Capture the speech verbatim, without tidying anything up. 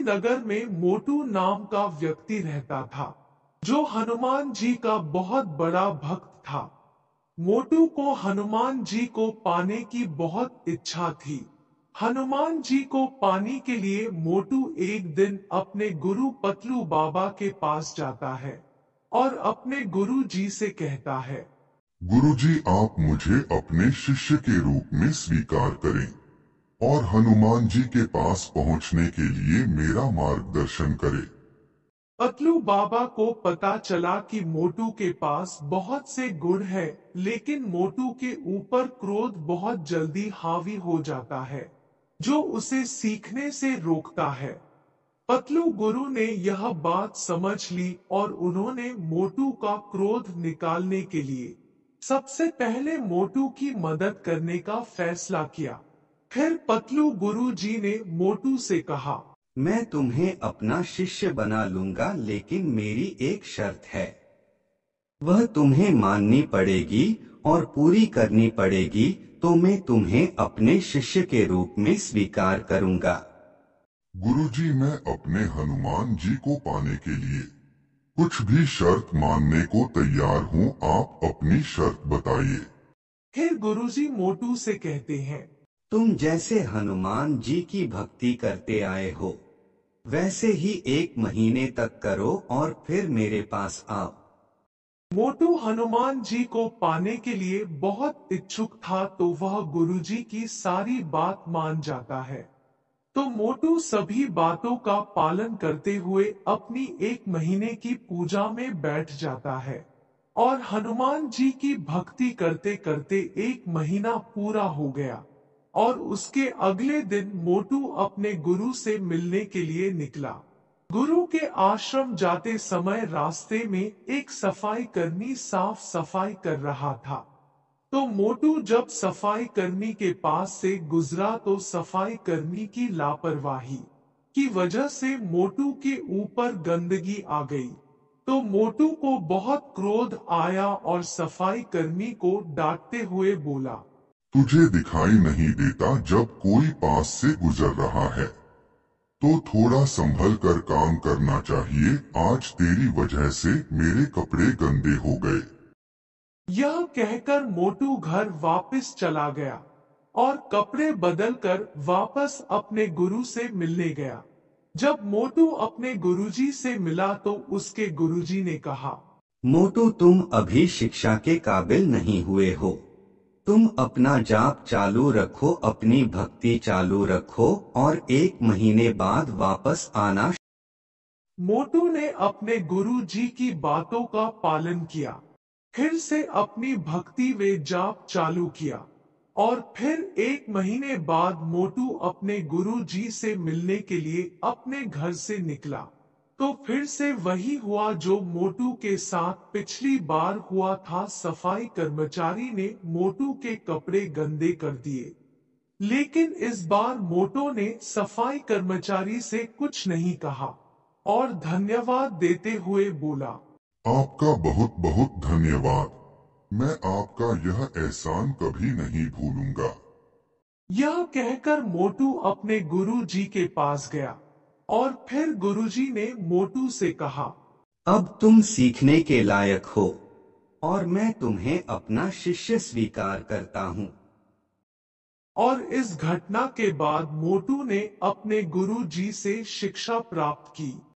नगर में मोटू नाम का व्यक्ति रहता था, जो हनुमान जी का बहुत बड़ा भक्त था। मोटू को हनुमान जी को पाने की बहुत इच्छा थी। हनुमान जी को पाने के लिए मोटू एक दिन अपने गुरु पतलू बाबा के पास जाता है और अपने गुरु जी से कहता है, गुरुजी, आप मुझे अपने शिष्य के रूप में स्वीकार करें और हनुमान जी के पास पहुंचने के लिए मेरा मार्गदर्शन करें। पतलू बाबा को पता चला कि मोटू के पास बहुत से गुण है, लेकिन मोटू के ऊपर क्रोध बहुत जल्दी हावी हो जाता है, जो उसे सीखने से रोकता है। पतलू गुरु ने यह बात समझ ली और उन्होंने मोटू का क्रोध निकालने के लिए सबसे पहले मोटू की मदद करने का फैसला किया। फिर पतलू गुरु जी ने मोटू से कहा, मैं तुम्हें अपना शिष्य बना लूंगा, लेकिन मेरी एक शर्त है। वह तुम्हें माननी पड़ेगी और पूरी करनी पड़ेगी, तो मैं तुम्हें अपने शिष्य के रूप में स्वीकार करूंगा। गुरुजी, मैं अपने हनुमान जी को पाने के लिए कुछ भी शर्त मानने को तैयार हूँ। आप अपनी शर्त बताइए। फिर गुरुजी मोटू से कहते हैं, तुम जैसे हनुमान जी की भक्ति करते आए हो, वैसे ही एक महीने तक करो और फिर मेरे पास आओ। मोटू हनुमान जी को पाने के लिए बहुत इच्छुक था, तो वह गुरुजी की सारी बात मान जाता है। तो मोटू सभी बातों का पालन करते हुए अपनी एक महीने की पूजा में बैठ जाता है और हनुमान जी की भक्ति करते करते एक महीना पूरा हो गया और उसके अगले दिन मोटू अपने गुरु से मिलने के लिए निकला। गुरु के आश्रम जाते समय रास्ते में एक सफाई कर्मी साफ सफाई कर रहा था। तो मोटू जब सफाई कर्मी के पास से गुजरा तो सफाई कर्मी की लापरवाही की वजह से मोटू के ऊपर गंदगी आ गई। तो मोटू को बहुत क्रोध आया और सफाई कर्मी को डांटते हुए बोला, तुझे दिखाई नहीं देता जब कोई पास से गुजर रहा है तो थोड़ा संभल कर काम करना चाहिए। आज तेरी वजह से मेरे कपड़े गंदे हो गए। यह कहकर मोटू घर वापस चला गया और कपड़े बदलकर वापस अपने गुरु से मिलने गया। जब मोटू अपने गुरुजी से मिला तो उसके गुरुजी ने कहा, मोटू, तुम अभी शिक्षा के काबिल नहीं हुए हो। तुम अपना जाप चालू रखो, अपनी भक्ति चालू रखो और एक महीने बाद वापस आना। मोटू ने अपने गुरु जी की बातों का पालन किया, फिर से अपनी भक्ति व जाप चालू किया और फिर एक महीने बाद मोटू अपने गुरु जी से मिलने के लिए अपने घर से निकला। तो फिर से वही हुआ जो मोटू के साथ पिछली बार हुआ था। सफाई कर्मचारी ने मोटू के कपड़े गंदे कर दिए, लेकिन इस बार मोटू ने सफाई कर्मचारी से कुछ नहीं कहा और धन्यवाद देते हुए बोला, आपका बहुत बहुत धन्यवाद। मैं आपका यह एहसान कभी नहीं भूलूंगा। यह कहकर मोटू अपने गुरु जी के पास गया और फिर गुरुजी ने मोटू से कहा, अब तुम सीखने के लायक हो और मैं तुम्हें अपना शिष्य स्वीकार करता हूँ। और इस घटना के बाद मोटू ने अपने गुरु जी से शिक्षा प्राप्त की।